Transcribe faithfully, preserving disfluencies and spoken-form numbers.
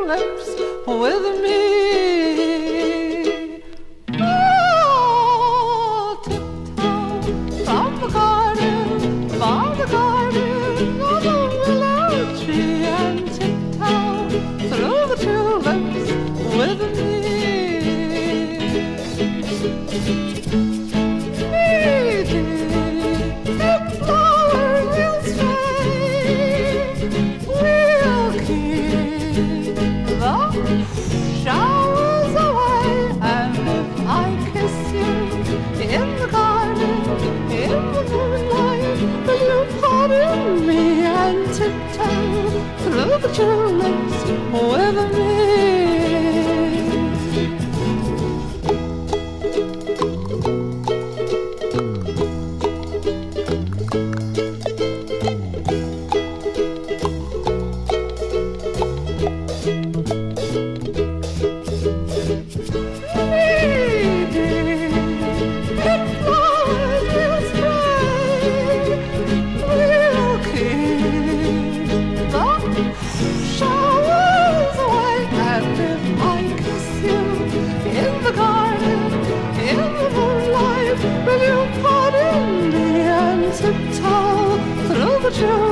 lips with me. Oh, tiptoe from the garden, from the garden of the willow tree, and tiptoe through the tulips with me. Showers away, and if I kiss you in the garden, in the moonlight, will you pardon me and tiptoe through the tulips with me? Showers away, and if I kiss you in the garden, in the moonlight, will you pardon me and tiptoe through the tulips?